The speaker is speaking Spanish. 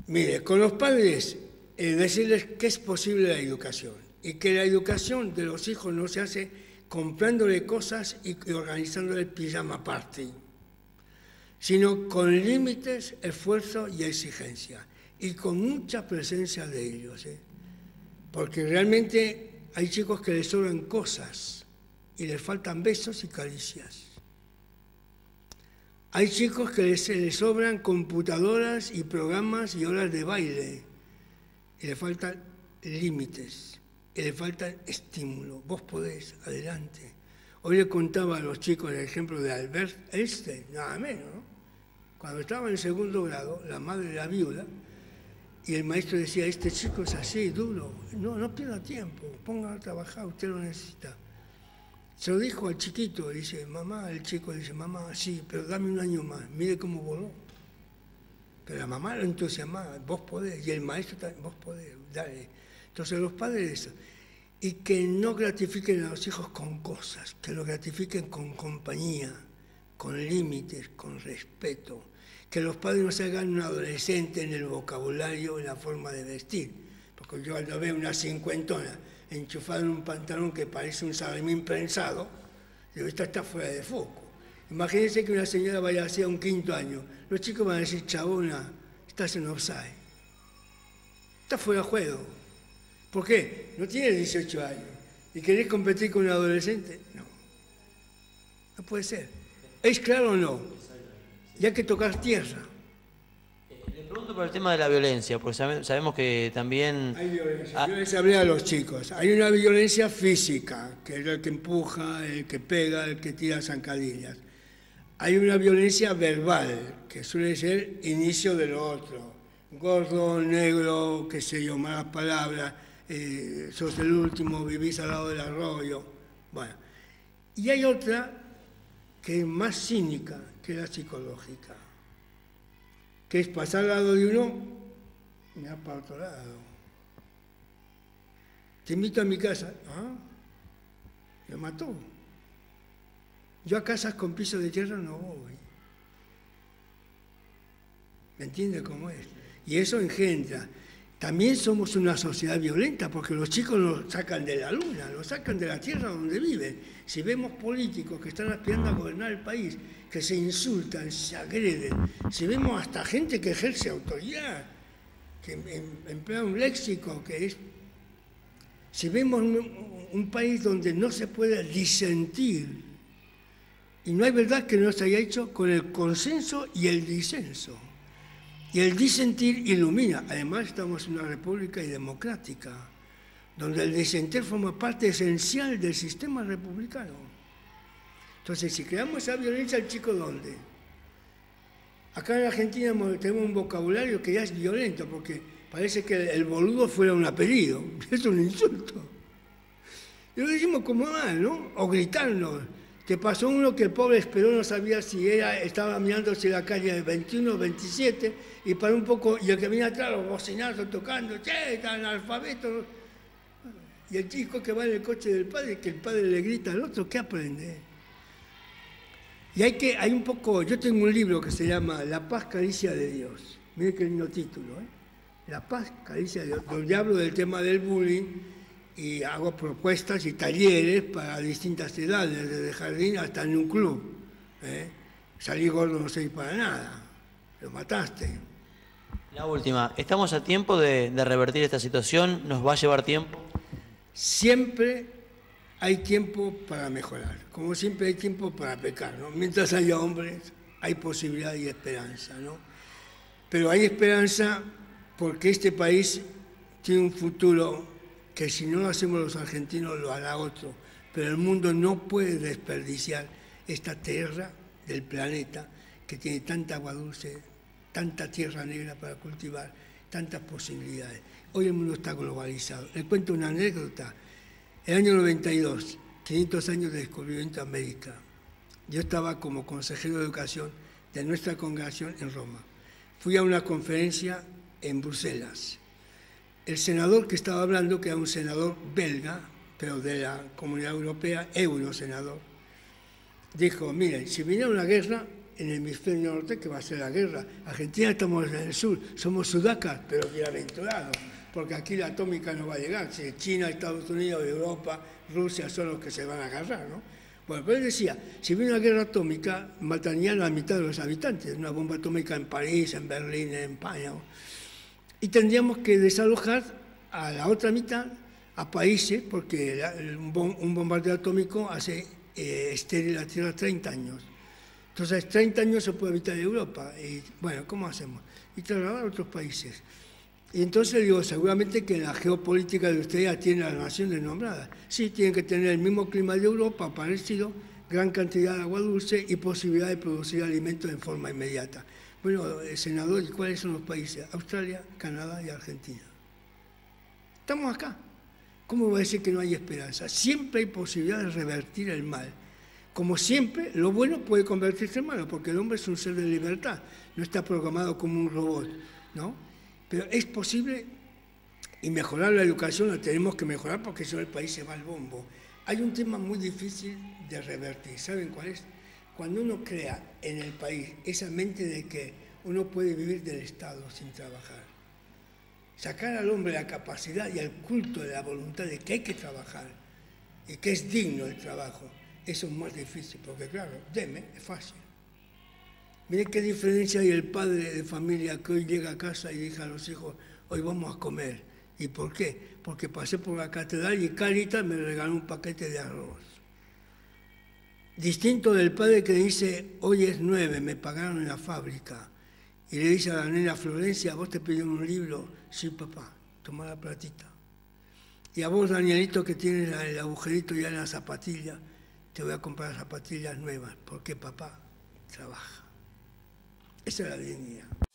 Mire, con los padres, decirles que es posible la educación y que la educación de los hijos no se hace comprándole cosas y organizándole el pijama party, sino con límites, esfuerzo y exigencia, y con mucha presencia de ellos, porque realmente hay chicos que les sobran cosas y les faltan besos y caricias. Hay chicos que se les sobran computadoras y programas y horas de baile y les faltan límites y les falta estímulo. Vos podés, adelante. Hoy le contaba a los chicos el ejemplo de Albert Einstein, nada menos, ¿no? Cuando estaba en segundo grado, la madre era viuda y el maestro decía, este chico es así, duro, no pierda tiempo, póngalo a trabajar, usted lo necesita. Se lo dijo al chiquito, dice, mamá, el chico dice, mamá, sí, pero dame un año más, mire cómo voló. Pero la mamá lo entusiasmaba, vos podés, y el maestro también, vos podés, dale. Entonces los padres, y que no gratifiquen a los hijos con cosas, que lo gratifiquen con compañía, con límites, con respeto. Que los padres no se hagan un adolescente en el vocabulario, en la forma de vestir. Porque yo cuando veo una cincuentona enchufada en un pantalón que parece un salamín prensado, digo, esta está fuera de foco. Imagínense que una señora vaya así a un 5º año. Los chicos van a decir, chabona, estás en offside. Estás fuera de juego. ¿Por qué? No tienes 18 años. ¿Y querés competir con un adolescente? No. No puede ser. ¿Es claro o no? Y hay que tocar tierra. Le pregunto por el tema de la violencia, porque sabemos que también... Hay violencia. Yo les hablé a los chicos. Hay una violencia física, que es el que empuja, el que pega, el que tira zancadillas. Hay una violencia verbal, que suele ser inicio de lo otro. Gordo, negro, qué sé yo, malas palabras, sos el último, vivís al lado del arroyo. Bueno. Y hay otra que es más cínica que la psicológica, que es pasar al lado de uno y mirar para otro lado. Te invito a mi casa. ¿Ah? Me mató. Yo a casas con piso de tierra no voy. ¿Me entiende cómo es? Y eso engendra. También somos una sociedad violenta porque los chicos nos sacan de la luna, los sacan de la tierra donde viven. Si vemos políticos que están aspirando a gobernar el país, que se insultan, se agreden, si vemos hasta gente que ejerce autoridad, que emplea un léxico que es... Si vemos un país donde no se puede disentir, y no hay verdad que no se haya hecho con el consenso y el disenso. Y el disentir ilumina. Además, estamos en una república y democrática, donde el disentir forma parte esencial del sistema republicano. Entonces, si creamos esa violencia, ¿el chico dónde? Acá en Argentina tenemos un vocabulario que ya es violento, porque parece que el boludo fuera un apellido. Es un insulto. Y lo decimos como mal, ¿no? O gritarnos. Te pasó uno que el pobre esperó, no sabía si estaba mirándose la calle de 21 o 27, y para un poco, y el que venía atrás, los bocinazos tocando, che, está analfabeto. Y el chico que va en el coche del padre, que el padre le grita al otro, ¿qué aprende? Y hay un poco, yo tengo un libro que se llama La paz caricia de Dios. Mire qué lindo título, ¿eh? La paz caricia de Dios, donde hablo del tema del bullying, y hago propuestas y talleres para distintas edades, desde jardín hasta en un club. Salí gordo no sé para nada, lo mataste. La última, ¿estamos a tiempo de revertir esta situación? ¿Nos va a llevar tiempo? Siempre hay tiempo para mejorar, como siempre hay tiempo para pecar, ¿no? Mientras haya hombres, hay posibilidad y esperanza, ¿no? Pero hay esperanza porque este país tiene un futuro que si no lo hacemos los argentinos lo hará otro, pero el mundo no puede desperdiciar esta tierra del planeta que tiene tanta agua dulce, tanta tierra negra para cultivar, tantas posibilidades. Hoy el mundo está globalizado. Les cuento una anécdota. El año 92, 500 años de descubrimiento de América, yo estaba como consejero de educación de nuestra congregación en Roma. Fui a una conferencia en Bruselas. El senador que estaba hablando, que era un senador belga, pero de la Comunidad Europea, eurosenador, dijo, miren, si viniera una guerra, en el hemisferio norte que va a ser la guerra. Argentina estamos en el sur, somos sudacas, pero bienaventurados, porque aquí la atómica no va a llegar. Si China, Estados Unidos, Europa, Rusia son los que se van a agarrar, ¿no? Bueno, pero él decía, si viene una guerra atómica, matarían a la mitad de los habitantes, una bomba atómica en París, en Berlín, en España, y tendríamos que desalojar a la otra mitad a países, porque un bombardeo atómico hace estéril la Tierra 30 años. Entonces, 30 años se puede evitar Europa. Y bueno, ¿cómo hacemos? Y trasladar a otros países. Y entonces digo, seguramente que la geopolítica de ustedes ya tiene las naciones nombradas. Sí, tienen que tener el mismo clima de Europa, parecido, gran cantidad de agua dulce y posibilidad de producir alimentos en forma inmediata. Bueno, senador, ¿y cuáles son los países? Australia, Canadá y Argentina. Estamos acá. ¿Cómo va a decir que no hay esperanza? Siempre hay posibilidad de revertir el mal. Como siempre, lo bueno puede convertirse en malo, porque el hombre es un ser de libertad, no está programado como un robot, ¿no? Pero es posible, y mejorar la educación la tenemos que mejorar porque si no el país se va al bombo. Hay un tema muy difícil de revertir, ¿saben cuál es? Cuando uno crea en el país esa mente de que uno puede vivir del Estado sin trabajar, sacar al hombre la capacidad y el culto de la voluntad de que hay que trabajar y que es digno el trabajo, eso es más difícil, porque claro, deme, es fácil. Miren qué diferencia hay el padre de familia que hoy llega a casa y dice a los hijos, hoy vamos a comer. ¿Y por qué? Porque pasé por la catedral y Cáritas me regaló un paquete de arroz. Distinto del padre que dice, hoy es 9, me pagaron en la fábrica. Y le dice a la nena Florencia, ¿vos te pidieron un libro? Sí, papá, toma la platita. Y a vos, Danielito, que tienes el agujerito ya en la zapatilla, te voy a comprar zapatillas nuevas, porque papá trabaja. Esa es la dignidad.